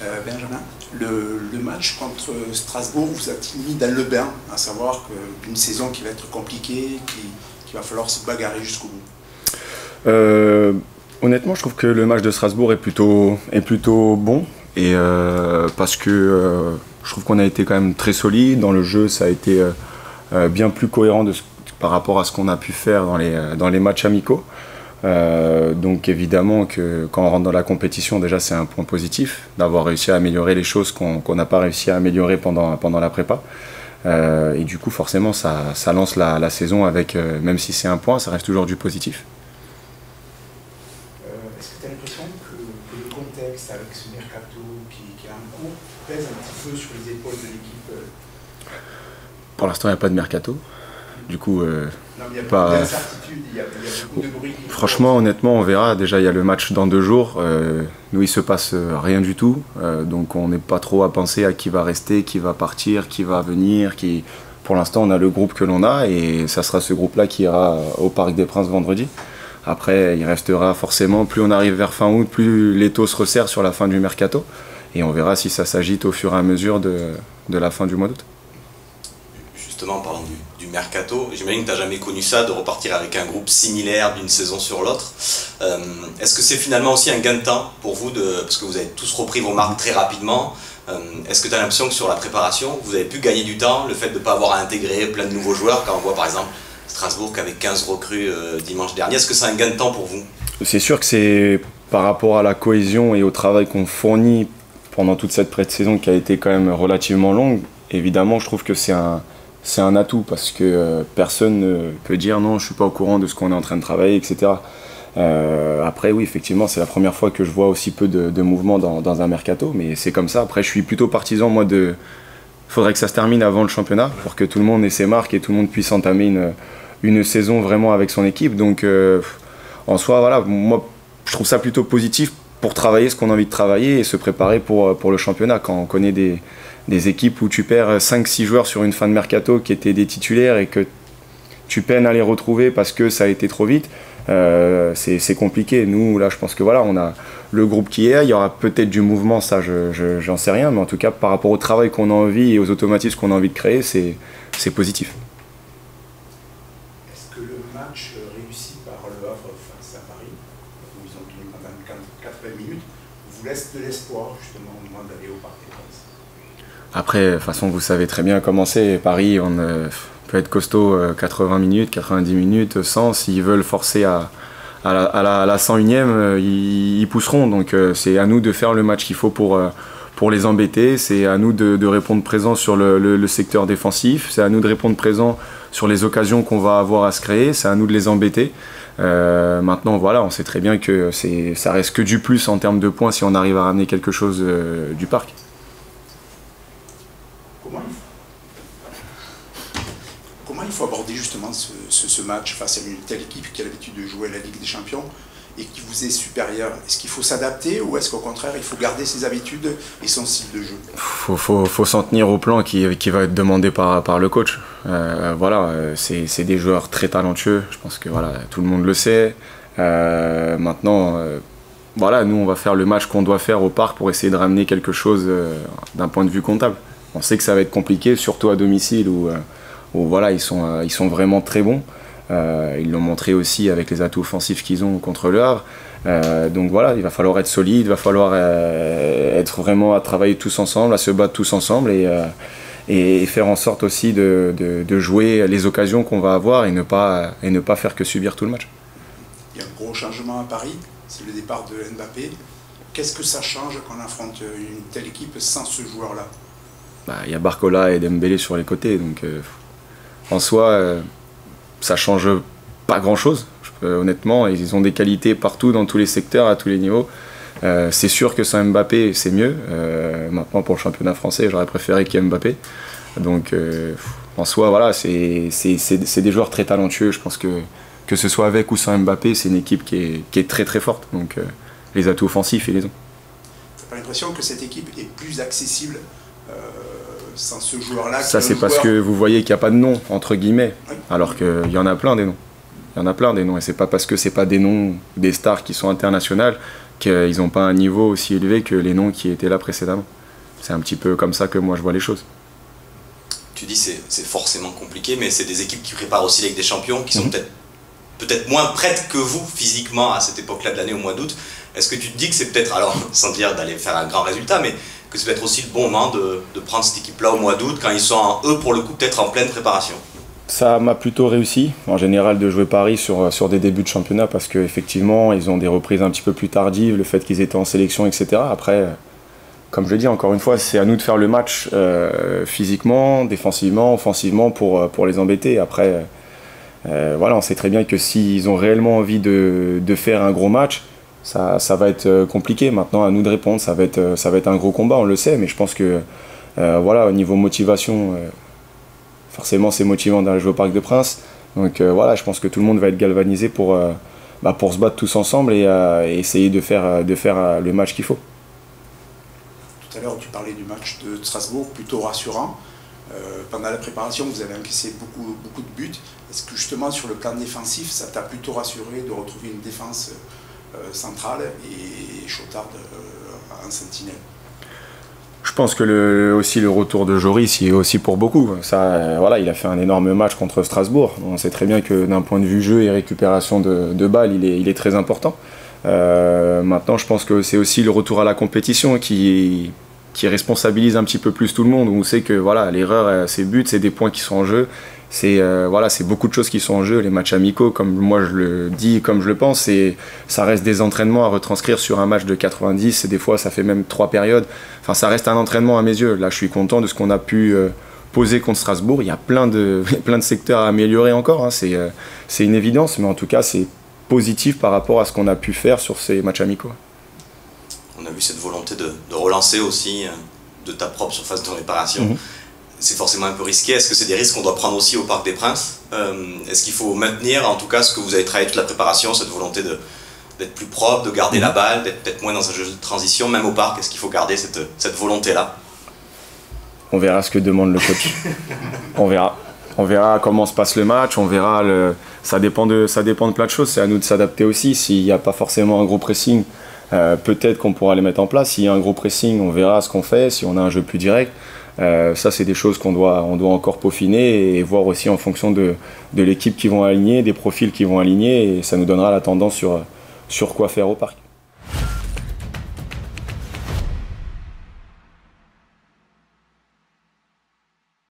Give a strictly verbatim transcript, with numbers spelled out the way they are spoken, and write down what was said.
Euh, Benjamin, le, le match contre Strasbourg vous a-t-il mis dans le bain, à savoir qu'une saison qui va être compliquée, qu'il va falloir se bagarrer jusqu'au bout? euh, Honnêtement, je trouve que le match de Strasbourg est plutôt, est plutôt bon, et euh, parce que euh, je trouve qu'on a été quand même très solide dans le jeu, ça a été euh, bien plus cohérent de ce, par rapport à ce qu'on a pu faire dans les, dans les matchs amicaux. Euh, donc évidemment que quand on rentre dans la compétition, déjà c'est un point positif d'avoir réussi à améliorer les choses qu'on qu'on n'a pas réussi à améliorer pendant, pendant la prépa. Euh, et du coup forcément ça, ça lance la, la saison avec, euh, même si c'est un point, ça reste toujours du positif. Euh, Est-ce que tu as l'impression que, que le contexte avec ce mercato qui, qui est en cours pèse un petit peu sur les épaules de l'équipe? Pour l'instant il n'y a pas de mercato. Du coup, euh, non, il y a pas... beaucoup d'incertitudes, il y a, il y a beaucoup de bruit. Franchement, honnêtement, on verra. Déjà, il y a le match dans deux jours. Euh, nous, il se passe rien du tout. Euh, donc, on n'est pas trop à penser à qui va rester, qui va partir, qui va venir. Qui... Pour l'instant, on a le groupe que l'on a et ça sera ce groupe-là qui ira au Parc des Princes vendredi. Après, il restera forcément, plus on arrive vers fin août, plus l'étau se resserre sur la fin du mercato. Et on verra si ça s'agite au fur et à mesure de, de la fin du mois d'août. Justement, en parlant du, du mercato, j'imagine que tu n'as jamais connu ça, de repartir avec un groupe similaire d'une saison sur l'autre. Euh, Est-ce que c'est finalement aussi un gain de temps pour vous, de, parce que vous avez tous repris vos marques très rapidement? euh, Est-ce que tu as l'impression que sur la préparation, vous avez pu gagner du temps, le fait de ne pas avoir à intégrer plein de nouveaux joueurs, quand on voit par exemple Strasbourg avec quinze recrues euh, dimanche dernier? Est-ce que c'est un gain de temps pour vous? C'est sûr que c'est par rapport à la cohésion et au travail qu'on fournit pendant toute cette pré-saison qui a été quand même relativement longue. Évidemment, je trouve que c'est un... c'est un atout parce que euh, personne ne peut dire non, je ne suis pas au courant de ce qu'on est en train de travailler, et cetera. Euh, après, oui, effectivement, c'est la première fois que je vois aussi peu de, de mouvements dans, dans un mercato, mais c'est comme ça. Après, je suis plutôt partisan, moi, de. Il faudrait que ça se termine avant le championnat pour que tout le monde ait ses marques et tout le monde puisse entamer une, une saison vraiment avec son équipe. Donc, euh, en soi, voilà, moi, je trouve ça plutôt positif pour travailler ce qu'on a envie de travailler et se préparer pour, pour le championnat. Quand on connaît des. des équipes où tu perds cinq six joueurs sur une fin de mercato qui étaient des titulaires et que tu peines à les retrouver parce que ça a été trop vite, euh, c'est compliqué. Nous, là, je pense que voilà, on a le groupe qui est, il y aura peut-être du mouvement, ça, je, je, j'en sais rien, mais en tout cas, par rapport au travail qu'on a envie et aux automatismes qu'on a envie de créer, c'est positif. Est-ce que le match réussi par Le Havre face à Paris, où ils ont tenu pendant quatre-vingts minutes, vous laisse de l'espoir, justement, au moment d'aller au Parc des Princes? Après, de toute façon, vous savez très bien comment c'est. Paris, on euh, peut être costaud euh, quatre-vingts minutes, quatre-vingt-dix minutes, cent. S'ils veulent forcer à, à, la, à, la, à la cent unième, euh, ils, ils pousseront. Donc euh, c'est à nous de faire le match qu'il faut pour, euh, pour les embêter. C'est à nous de, de répondre présent sur le, le, le secteur défensif. C'est à nous de répondre présent sur les occasions qu'on va avoir à se créer. C'est à nous de les embêter. Euh, maintenant, voilà, on sait très bien que ça reste que du plus en termes de points si on arrive à ramener quelque chose euh, du parc. Comment il faut aborder justement ce, ce, ce match face à une telle équipe qui a l'habitude de jouer à la Ligue des Champions et qui vous est supérieure? Est-ce qu'il faut s'adapter ou est-ce qu'au contraire il faut garder ses habitudes et son style de jeu? Il faut, faut, faut s'en tenir au plan qui, qui va être demandé par, par le coach. Euh, voilà, c'est des joueurs très talentueux, je pense que voilà, tout le monde le sait. Euh, maintenant, euh, voilà, nous on va faire le match qu'on doit faire au parc pour essayer de ramener quelque chose euh, d'un point de vue comptable. On sait que ça va être compliqué, surtout à domicile où, euh, où voilà, ils, sont, euh, ils sont vraiment très bons. Euh, ils l'ont montré aussi avec les atouts offensifs qu'ils ont contre Le Havre. Euh, donc voilà, il va falloir être solide, il va falloir euh, être vraiment à travailler tous ensemble, à se battre tous ensemble et, euh, et faire en sorte aussi de, de, de jouer les occasions qu'on va avoir et ne, pas, et ne pas faire que subir tout le match. Il y a un gros changement à Paris, c'est le départ de Mbappé. Qu'est-ce que ça change quand on affronte une telle équipe sans ce joueur-là? Bah, il y a Barcola et Dembélé sur les côtés, donc euh, en soi, euh, ça change pas grand-chose. Euh, honnêtement, ils ont des qualités partout, dans tous les secteurs, à tous les niveaux. Euh, c'est sûr que sans Mbappé, c'est mieux. Euh, maintenant, pour le championnat français, j'aurais préféré qu'il y ait Mbappé. Donc, euh, en soi, voilà, c'est des joueurs très talentueux. Je pense que que ce soit avec ou sans Mbappé, c'est une équipe qui est, qui est très très forte. Donc, euh, les atouts offensifs, ils les ont. T'as pas l'impression que cette équipe est plus accessible euh, sans ce joueur-là? Ça, c'est parce que vous voyez qu'il n'y a pas de nom, entre guillemets, oui. Alors qu'il y en a plein des noms. Il y en a plein des noms, et c'est pas parce que c'est pas des noms des stars qui sont internationales qu'ils n'ont pas un niveau aussi élevé que les noms qui étaient là précédemment. C'est un petit peu comme ça que moi je vois les choses. Tu dis c'est c'est forcément compliqué, mais c'est des équipes qui préparent aussi la Ligue des Champions, qui sont Mmh. peut-être peut-être moins prêtes que vous physiquement à cette époque-là de l'année au mois d'août. Est-ce que tu te dis que c'est peut-être, alors sans dire d'aller faire un grand résultat, mais que c'est peut-être aussi le bon moment de, de prendre cette équipe-là au mois d'août, quand ils sont, en, eux, pour le coup, peut-être en pleine préparation? Ça m'a plutôt réussi, en général, de jouer Paris sur, sur des débuts de championnat parce qu'effectivement, ils ont des reprises un petit peu plus tardives, le fait qu'ils étaient en sélection, et cetera. Après, comme je l'ai dit, encore une fois, c'est à nous de faire le match euh, physiquement, défensivement, offensivement pour, pour les embêter. Après, euh, voilà, on sait très bien que s'ils ont réellement envie de, de faire un gros match, ça, ça va être compliqué. Maintenant, à nous de répondre, ça va être, ça va être un gros combat, on le sait, mais je pense que, euh, voilà, au niveau motivation, euh, forcément, c'est motivant d'aller jouer au Parc des Princes. Donc euh, voilà, je pense que tout le monde va être galvanisé pour, euh, bah, pour se battre tous ensemble et, euh, et essayer de faire, de faire euh, le match qu'il faut. Tout à l'heure, tu parlais du match de Strasbourg, plutôt rassurant. Euh, pendant la préparation, vous avez encaissé beaucoup, beaucoup de buts. Est-ce que justement, sur le plan défensif, ça t'a plutôt rassuré de retrouver une défense euh, centrale et Chotard euh, en sentinelle? Je pense que le, aussi le retour de Joris y est aussi pour beaucoup. Ça, euh, voilà, il a fait un énorme match contre Strasbourg. On sait très bien que d'un point de vue jeu et récupération de, de balles, il est, il est très important. Euh, maintenant, je pense que c'est aussi le retour à la compétition qui, qui responsabilise un petit peu plus tout le monde. On sait que voilà, l'erreur, c'est but, c'est des points qui sont en jeu. C'est euh, voilà, c'est beaucoup de choses qui sont en jeu. Les matchs amicaux, comme moi je le dis, comme je le pense, c'est, ça reste des entraînements à retranscrire sur un match de quatre-vingt-dix. Et des fois, ça fait même trois périodes. Enfin, ça reste un entraînement à mes yeux. Là, je suis content de ce qu'on a pu euh, poser contre Strasbourg. Il y a plein de, plein de secteurs à améliorer encore. Hein. C'est, euh, c'est une évidence, mais en tout cas, c'est positif par rapport à ce qu'on a pu faire sur ces matchs amicaux. On a vu cette volonté de, de relancer aussi euh, de ta propre surface de réparation. Mmh. C'est forcément un peu risqué. Est-ce que c'est des risques qu'on doit prendre aussi au Parc des Princes? euh, Est-ce qu'il faut maintenir, en tout cas, ce que vous avez travaillé toute la préparation, cette volonté de, d'être plus propre, de garder mmh. la balle, d'être peut-être moins dans un jeu de transition, même au Parc? Est-ce qu'il faut garder cette, cette volonté-là? On verra ce que demande le coach. On verra. On verra comment se passe le match, on verra, le... ça, dépend de, ça dépend de plein de choses, c'est à nous de s'adapter aussi. S'il n'y a pas forcément un gros pressing, euh, peut-être qu'on pourra les mettre en place. S'il y a un gros pressing, on verra ce qu'on fait, si on a un jeu plus direct. Euh, ça, c'est des choses qu'on doit, on doit encore peaufiner et voir aussi en fonction de, de l'équipe qui vont aligner, des profils qui vont aligner, et ça nous donnera la tendance sur, sur quoi faire au Parc.